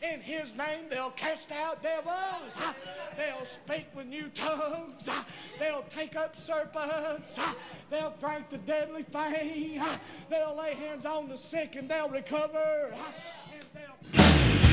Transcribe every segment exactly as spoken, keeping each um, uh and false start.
In his name, they'll cast out devils. They'll speak with new tongues. They'll take up serpents. They'll drink the deadly thing. They'll lay hands on the sick and they'll recover. And they'll...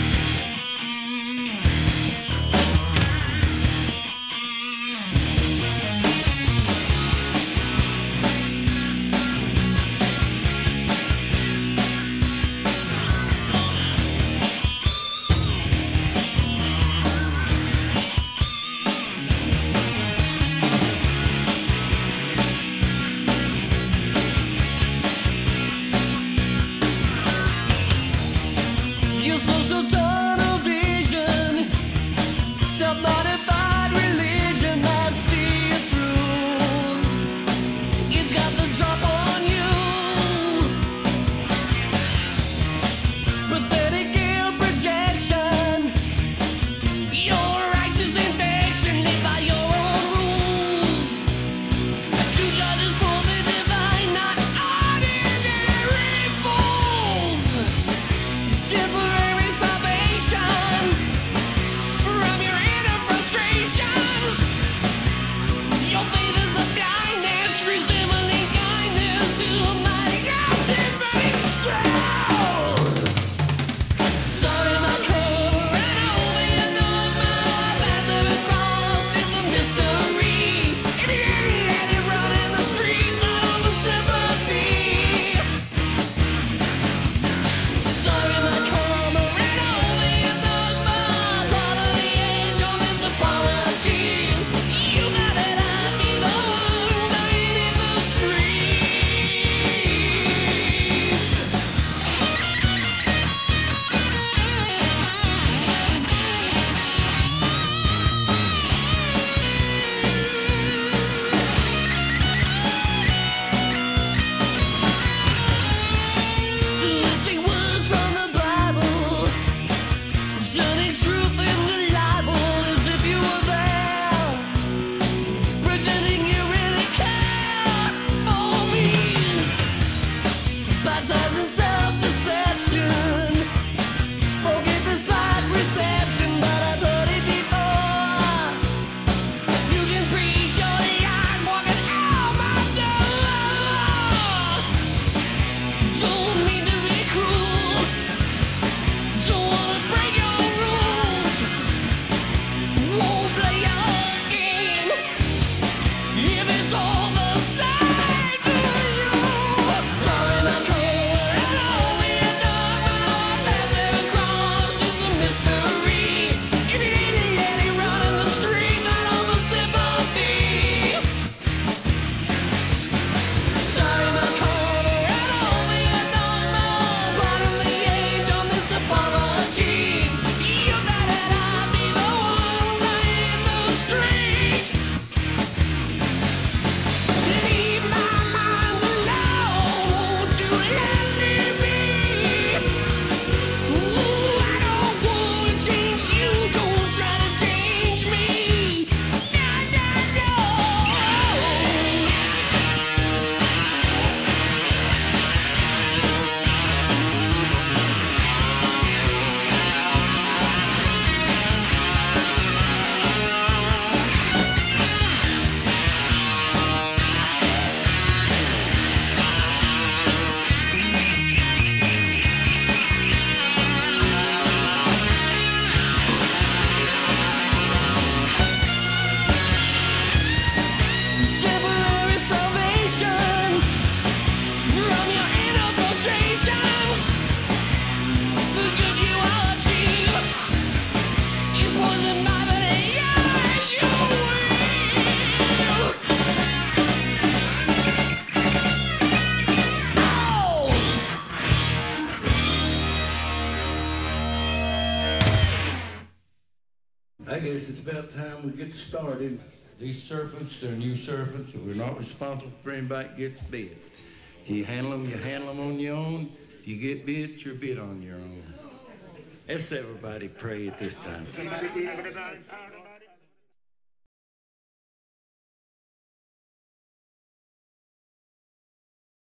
I guess it's about time we get started. These serpents, they're new serpents, and we're not responsible for anybody that gets bit. If you handle them, you handle them on your own. If you get bit, you're bit on your own. Let's everybody pray at this time.